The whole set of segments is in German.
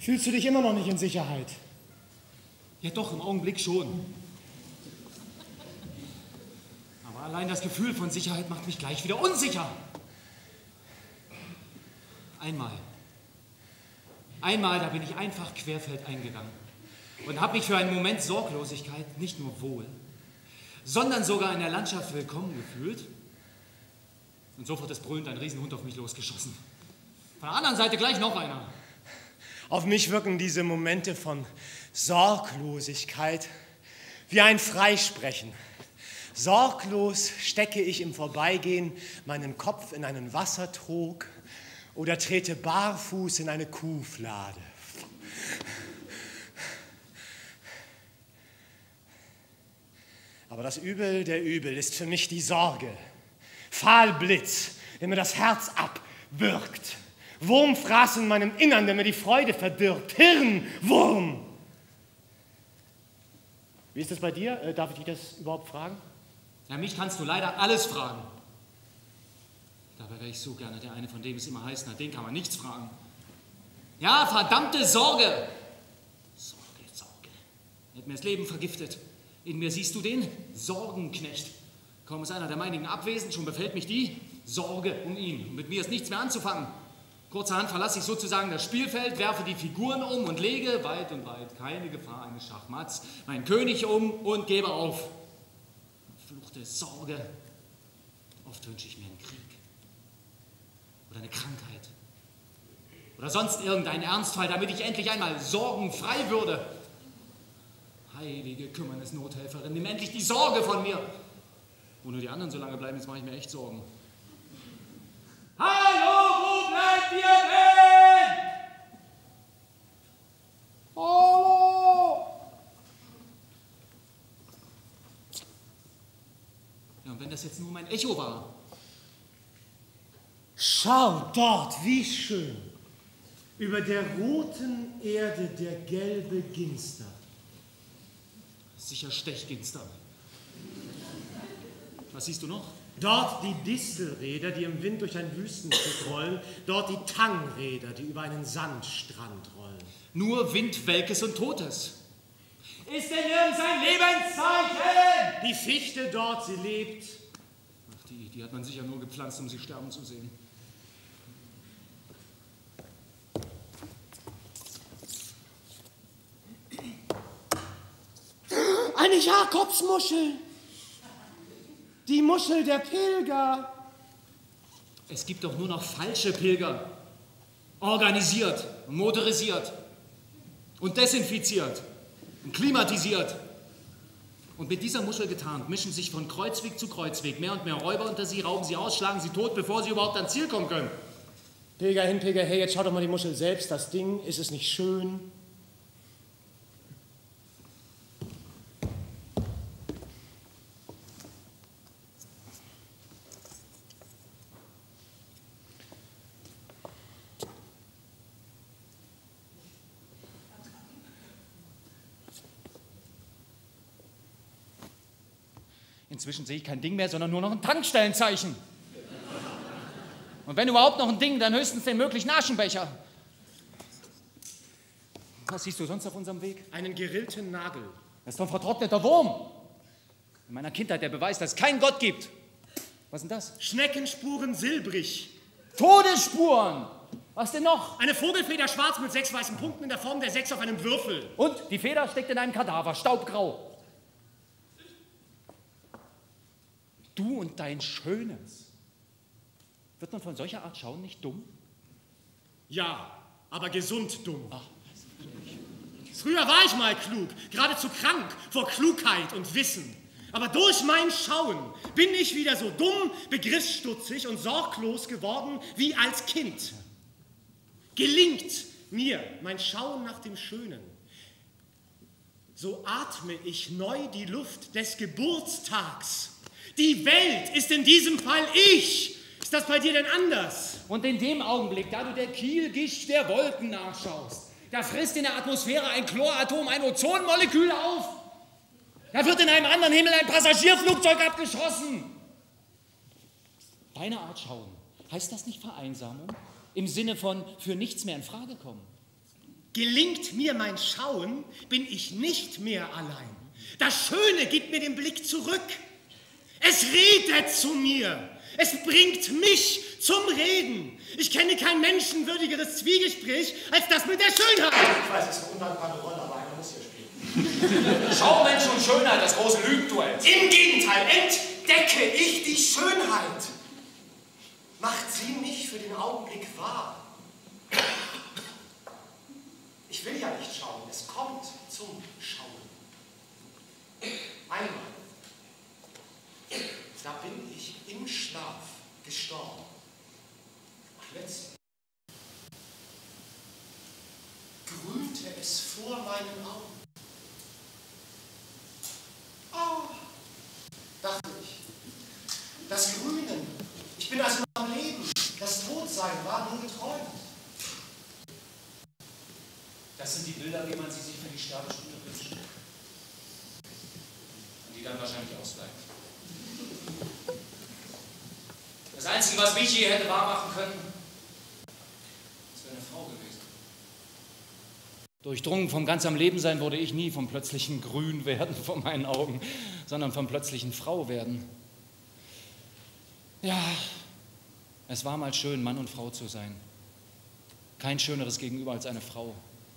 Fühlst du dich immer noch nicht in Sicherheit? Ja doch, im Augenblick schon. Aber allein das Gefühl von Sicherheit macht mich gleich wieder unsicher. Einmal, da bin ich einfach querfeldein gegangen und habe mich für einen Moment Sorglosigkeit nicht nur wohl, sondern sogar in der Landschaft willkommen gefühlt. Und sofort ist brüllend ein Riesenhund auf mich losgeschossen. Von der anderen Seite gleich noch einer. Auf mich wirken diese Momente von Sorglosigkeit wie ein Freisprechen. Sorglos stecke ich im Vorbeigehen meinen Kopf in einen Wassertrog oder trete barfuß in eine Kuhflade. Aber das Übel der Übel ist für mich die Sorge. Pfahlblitz, der mir das Herz abwürgt. Wurmfraß in meinem Innern, der mir die Freude verdirbt. Hirnwurm. Wie ist das bei dir? Darf ich dich das überhaupt fragen? Ja, mich kannst du leider alles fragen. Dabei wäre ich so gerne der eine, von dem es immer heißt, na, den kann man nichts fragen. Ja, verdammte Sorge. Sorge. Hat mir das Leben vergiftet. In mir siehst du den Sorgenknecht. Kaum ist einer der meinigen abwesend, schon befällt mich die Sorge um ihn. Und mit mir ist nichts mehr anzufangen. Kurzerhand verlasse ich sozusagen das Spielfeld, werfe die Figuren um und lege weit und weit, keine Gefahr eines Schachmatts, meinen König um und gebe auf. Verfluchte Sorge. Oft wünsche ich mir einen Krieg. Oder eine Krankheit. Oder sonst irgendeinen Ernstfall, damit ich endlich einmal sorgenfrei würde. Heilige Kümmernis-Nothelferin, nimm endlich die Sorge von mir. Wo nur die anderen so lange bleiben, jetzt mache ich mir echt Sorgen. Hallo, wo bleibt ihr denn? Hallo! Ja, und wenn das jetzt nur mein Echo war? Schau dort, wie schön. Über der roten Erde der gelbe Ginster. Sicher Stechginster. Was siehst du noch? Dort die Distelräder, die im Wind durch ein Wüstenstück rollen. Dort die Tangräder, die über einen Sandstrand rollen. Nur Wind, Welkes und Totes. Ist denn nirgends ein Lebenszeichen? Die Fichte dort, sie lebt. Ach, die hat man sicher nur gepflanzt, um sie sterben zu sehen. Eine Jakobsmuschel. Die Muschel der Pilger. Es gibt doch nur noch falsche Pilger. Organisiert, motorisiert und desinfiziert und klimatisiert. Und mit dieser Muschel getarnt mischen sich von Kreuzweg zu Kreuzweg mehr und mehr Räuber unter sie, rauben sie aus, schlagen sie tot, bevor sie überhaupt ans Ziel kommen können. Pilger hin, Pilger her, jetzt schau doch mal die Muschel selbst. Das Ding, ist es nicht schön? Inzwischen sehe ich kein Ding mehr, sondern nur noch ein Tankstellenzeichen. Und wenn überhaupt noch ein Ding, dann höchstens den möglichen Aschenbecher. Was siehst du sonst auf unserem Weg? Einen gerillten Nagel. Das ist doch ein vertrockneter Wurm. In meiner Kindheit der Beweis, dass es keinen Gott gibt. Was ist denn das? Schneckenspuren silbrig. Todesspuren. Was denn noch? Eine Vogelfeder schwarz mit 6 weißen Punkten in der Form der 6 auf einem Würfel. Und die Feder steckt in einem Kadaver, staubgrau. Du und dein Schönes. Wird man von solcher Art Schauen nicht dumm? Ja, aber gesund dumm. Ach, früher war ich mal klug, geradezu krank vor Klugheit und Wissen. Aber durch mein Schauen bin ich wieder so dumm, begriffsstutzig und sorglos geworden wie als Kind. Gelingt mir mein Schauen nach dem Schönen, so atme ich neu die Luft des Geburtstags. Die Welt ist in diesem Fall ich. Ist das bei dir denn anders? Und in dem Augenblick, da du der Kielgischt der Wolken nachschaust, da frisst in der Atmosphäre ein Chloratom ein Ozonmolekül auf. Da wird in einem anderen Himmel ein Passagierflugzeug abgeschossen. Deine Art Schauen, heißt das nicht Vereinsamung? Im Sinne von für nichts mehr in Frage kommen? Gelingt mir mein Schauen, bin ich nicht mehr allein. Das Schöne gibt mir den Blick zurück. Es redet zu mir. Es bringt mich zum Reden. Ich kenne kein menschenwürdigeres Zwiegespräch als das mit der Schönheit. Ich weiß, es ist eine undankbare Rolle, aber einer muss hier spielen. Schau, Mensch und Schönheit, das große Lügenduell. Im Gegenteil, entdecke ich die Schönheit. Macht sie mich für den Augenblick wahr. Ich will ja nicht schauen, es kommt zum Schauen. Einmal, da bin ich im Schlaf gestorben. Plötzlich grünte es vor meinen Augen. Oh, dachte ich, das Grünen, ich bin also noch am Leben, das Todsein war nur geträumt. Das sind die Bilder, wie man sie sich für die Sterbestunde wünscht. Und die dann wahrscheinlich ausbleibt. Das Einzige, was mich je hätte wahrmachen können, das wäre eine Frau gewesen. Durchdrungen vom ganz am Leben sein wurde ich nie vom plötzlichen Grünwerden vor meinen Augen, sondern vom plötzlichen Frauwerden. Ja, es war mal schön, Mann und Frau zu sein. Kein schöneres Gegenüber als eine Frau.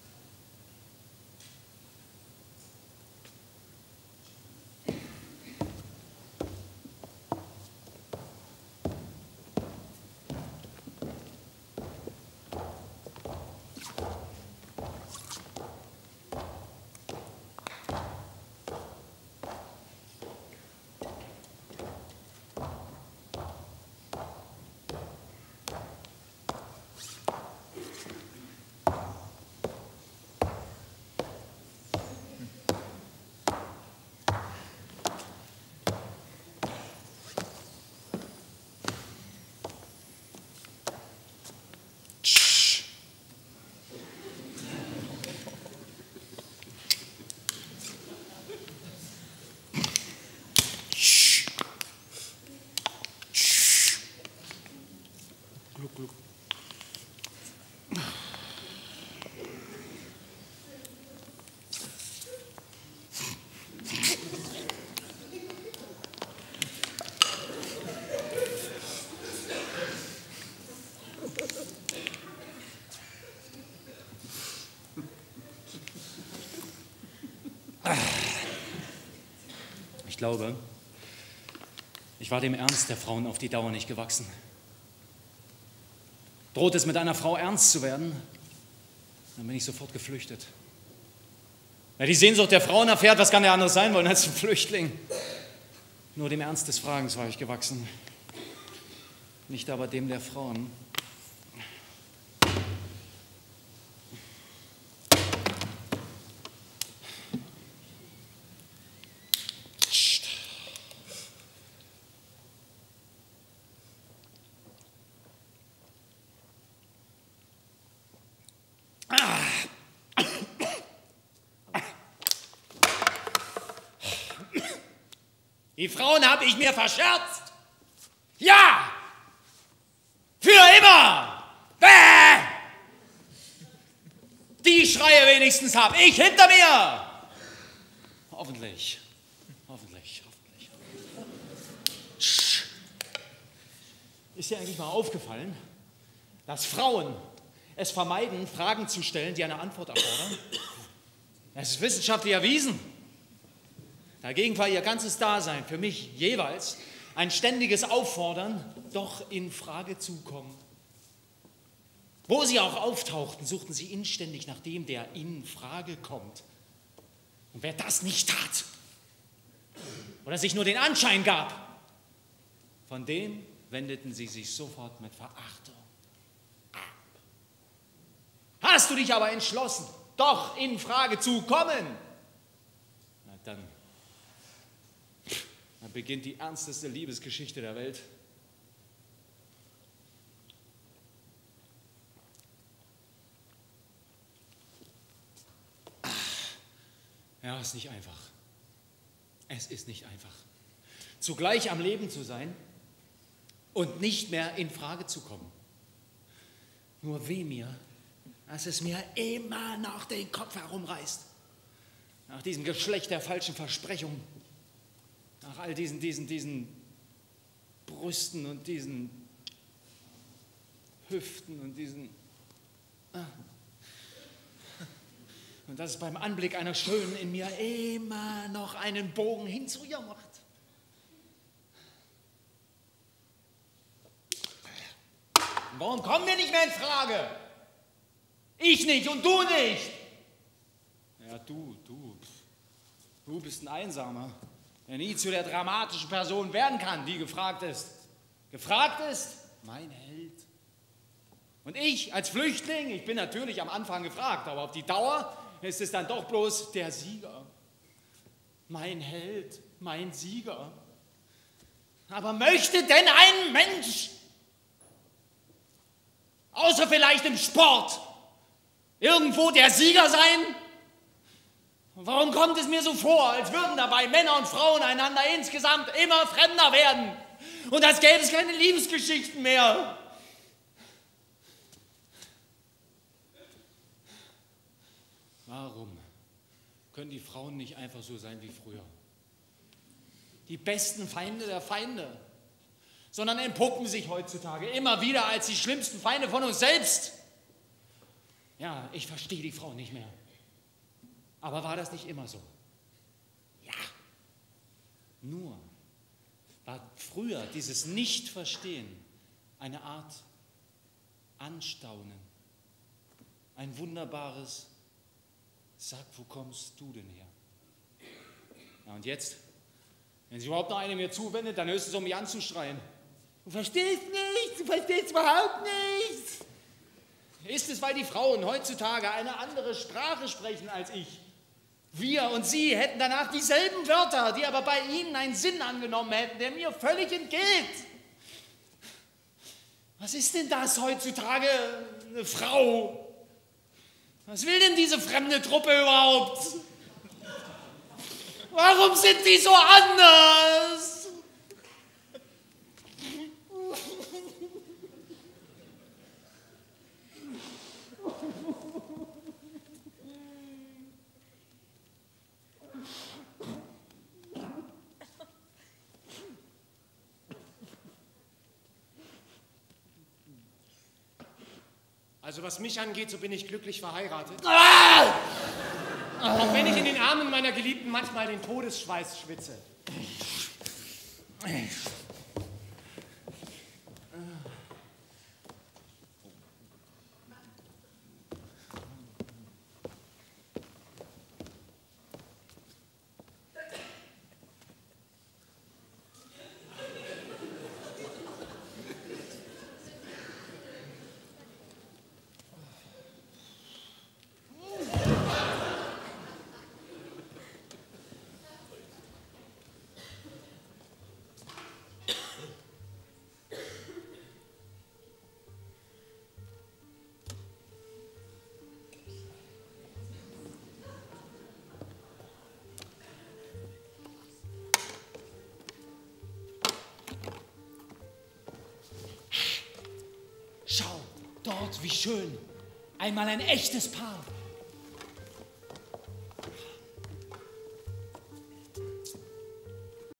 Ich glaube, ich war dem Ernst der Frauen auf die Dauer nicht gewachsen. Droht es mit einer Frau ernst zu werden, dann bin ich sofort geflüchtet. Wer die Sehnsucht der Frauen erfährt, was kann der anderes sein wollen als ein Flüchtling? Nur dem Ernst des Fragens war ich gewachsen, nicht aber dem der Frauen. Die Frauen habe ich mir verscherzt. Ja! Für immer! Bäh! Die Schreie wenigstens habe ich hinter mir. Hoffentlich. Hoffentlich. Ist dir eigentlich mal aufgefallen, dass Frauen es vermeiden, Fragen zu stellen, die eine Antwort erfordern? Es ist wissenschaftlich erwiesen. Dagegen war ihr ganzes Dasein für mich jeweils ein ständiges Auffordern, doch in Frage zu kommen. Wo sie auch auftauchten, suchten sie inständig nach dem, der in Frage kommt. Und wer das nicht tat oder sich nur den Anschein gab, von dem wendeten sie sich sofort mit Verachtung ab. Hast du dich aber entschlossen, doch in Frage zu kommen, na dann beginnt die ernsteste Liebesgeschichte der Welt. Ja, es ist nicht einfach. Es ist nicht einfach. Zugleich am Leben zu sein und nicht mehr in Frage zu kommen. Nur weh mir, dass es mir immer noch den Kopf herumreißt. Nach diesem Geschlecht der falschen Versprechungen. Nach all diesen Brüsten und diesen Hüften und diesen... Und dass es beim Anblick einer Schönen in mir immer noch einen Bogen hin zu ihr macht. Warum kommen wir nicht mehr in Frage? Ich nicht und du nicht. Ja, du bist ein Einsamer, der nie zu der dramatischen Person werden kann, die gefragt ist. Gefragt ist, mein Held. Und ich als Flüchtling, ich bin natürlich am Anfang gefragt, aber auf die Dauer ist es dann doch bloß der Sieger. Mein Held, mein Sieger. Aber möchte denn ein Mensch, außer vielleicht im Sport, irgendwo der Sieger sein? Warum kommt es mir so vor, als würden dabei Männer und Frauen einander insgesamt immer fremder werden? Und als gäbe es keine Liebesgeschichten mehr. Warum können die Frauen nicht einfach so sein wie früher? Die besten Feinde der Feinde, sondern entpuppen sich heutzutage immer wieder als die schlimmsten Feinde von uns selbst. Ja, ich verstehe die Frauen nicht mehr. Aber war das nicht immer so? Ja. Nur war früher dieses Nicht-Verstehen eine Art Anstaunen. Ein wunderbares, sag, wo kommst du denn her? Ja, und jetzt, wenn sich überhaupt noch eine mir zuwendet, dann höchstens um mich anzuschreien. Du verstehst nichts, du verstehst überhaupt nichts. Ist es, weil die Frauen heutzutage eine andere Sprache sprechen als ich? Wir und sie hätten danach dieselben Wörter, die aber bei ihnen einen Sinn angenommen hätten, der mir völlig entgeht. Was ist denn das heutzutage, eine Frau? Was will denn diese fremde Truppe überhaupt? Warum sind die so anders? Also was mich angeht, so bin ich glücklich verheiratet. Ah! Auch wenn ich in den Armen meiner Geliebten manchmal den Todesschweiß schwitze. Schau, dort, wie schön. Einmal ein echtes Paar.